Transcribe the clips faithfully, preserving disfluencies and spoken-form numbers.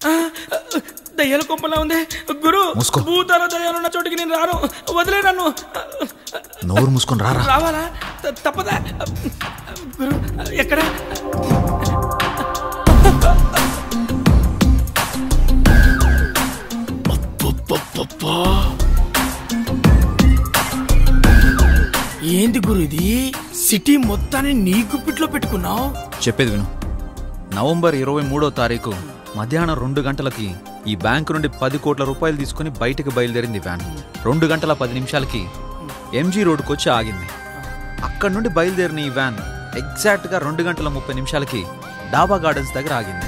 దయ్యాల కొంపలా ఉంది గురు. భూతాల దయ్యాలు ఉన్న చోటికి నేను రాను, వదిలే నన్ను. నోరు మూసుకొని రారా. రావాలా? తప్పదా గురు? ఎక్కడ? ఏంది గురు ఇది? సిటీ మొత్తాన్ని నీ గుప్పిట్లో పెట్టుకున్నావు. చెప్పేది విను. నవంబర్ ఇరవై మూడో తారీఖు మధ్యాహ్నం రెండు గంటలకి ఈ బ్యాంకు నుండి పది కోట్ల రూపాయలు తీసుకుని బయటకు బయలుదేరింది వ్యాన్. రెండు గంటల పది నిమిషాలకి ఎంజీ రోడ్డుకు వచ్చి ఆగింది. అక్కడి నుండి బయలుదేరిన ఈ వ్యాన్ ఎగ్జాక్ట్గా రెండు గంటల ముప్పై నిమిషాలకి డాబా గార్డెన్స్ దగ్గర ఆగింది.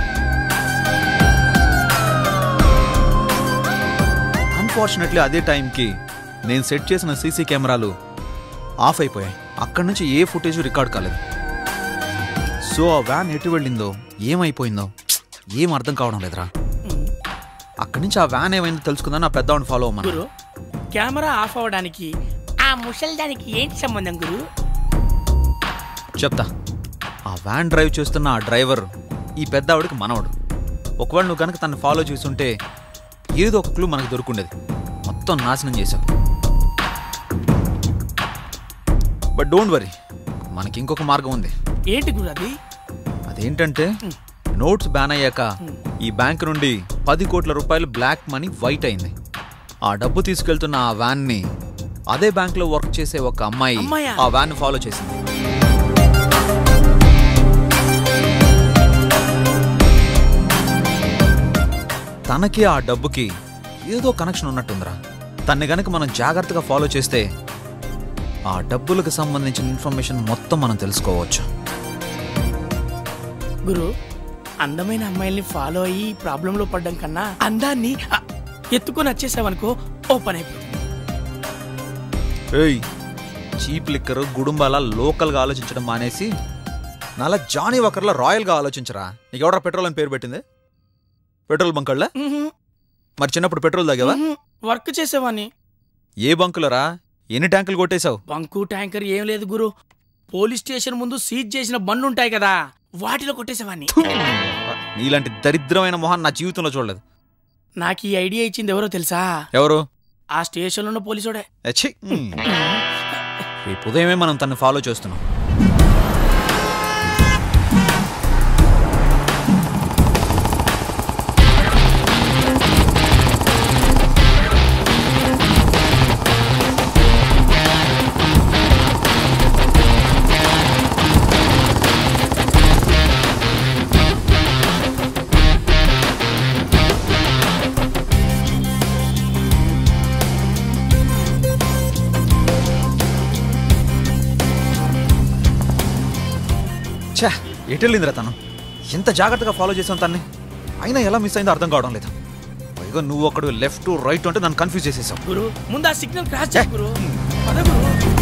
అన్ఫార్చునేట్లీ అదే టైంకి నేను సెట్ చేసిన సీసీ కెమెరాలు ఆఫ్ అయిపోయాయి. అక్కడి నుంచి ఏ ఫుటేజ్ రికార్డ్ కాలేదు. సో ఆ వ్యాన్ ఎటు వెళ్ళిందో ఏమైపోయిందో ఏం అర్థం కావడం లేదురా. అక్కడి నుంచి ఆ వ్యాన్ ఏమైందో తెలుసుకుందా నా పెద్దవాడిని ఫాలో అవ్వమన్నా. కెమెరా ఆఫ్ అవ్వడానికి ఆ ముసల్దానికి ఏంటి సంబంధం గురు? చెప్తా. ఆ వ్యాన్ డ్రైవ్ చేస్తున్న ఆ డ్రైవర్ ఈ పెద్దవాడికి మనవడు. ఒకవేళ నువ్వు కనుక తను ఫాలో చేస్తుంటే ఏదో ఒక క్లూ మనకు దొరుకుండేది. మొత్తం నాశనం చేశావు. బట్ డోంట్ వరీ, మనకి ఇంకొక మార్గం ఉంది. ఏంటి గురు అది? అదేంటంటే నోట్స్ బ్యాన్ అయ్యాక ఈ బ్యాంక్ నుండి పది కోట్ల రూపాయలు బ్లాక్ మనీ వైట్ అయింది. ఆ డబ్బు తీసుకెళ్తున్న ఆ వ్యాన్ ని అదే బ్యాంక్ లో వర్క్ చేసే ఒక అమ్మాయి ఆ వ్యాన్ ఫాలో చేసింది. తనకి ఆ డబ్బుకి ఏదో కనెక్షన్ ఉన్నట్టుందిరా. తన్ని గనక మనం జాగ్రత్తగా ఫాలో చేస్తే ఆ డబ్బులకు సంబంధించిన ఇన్ఫర్మేషన్ మొత్తం మనం తెలుసుకోవచ్చు. గురు, అందమైన అమ్మాయిల్ని ఫాలో అయ్యి ప్రాబ్లంలో పడ్డం కన్నా అందాన్ని ఎత్తుకొని వచ్చేసావనుకో ఓ పని అయిపోతుంది. ఏయ్, చీప్ లిక్కర్ గుడుంబాల లోకల్గా ఆలోచించడం మానేసి నాలా జానీ వాకర్లా రాయల్గా ఆలోచించరా. నీకు ఎవరా పెట్రోల్ అని పేరు పెట్టింది? పెట్రోల్ బంకుల్లా? మరి చిన్నప్పుడు పెట్రోల్ తాగేవా? వర్క్ చేసేవాని. ఏ బంకులరా? ఎన్ని ట్యాంకులు కొట్టేశావు? బంకు ట్యాంకర్ ఏం లేదు గురు. పోలీస్ స్టేషన్ ముందు సీజ్ చేసిన బండ్లు ఉంటాయి కదా, వాటిలో కొట్టేసేవాన్ని. నీలాంటి దరిద్రమైన మొహాన్ని నా జీవితంలో చూడలేదు. నాకు ఈ ఐడియా ఇచ్చింది ఎవరో తెలుసా? ఎవరు? ఆ స్టేషన్లో ఉన్న పోలీసుడే. రేపు ఉదయమే మనం తను ఫాలో చేస్తున్నాం. ఛా, ఎటెళ్ళిందిరా తను? ఎంత జాగ్రత్తగా ఫాలో చేసాను తన్ని, అయినా ఎలా మిస్ అయిందో అర్థం కావడం లేదు. పైగా నువ్వు ఒకడు లెఫ్ట్ రైట్ అంటే నన్ను కన్ఫ్యూజ్ చేసేసావు. గురు, ముందు ఆ సిగ్నల్ క్రాస్ చేయి గురు. పద గురు.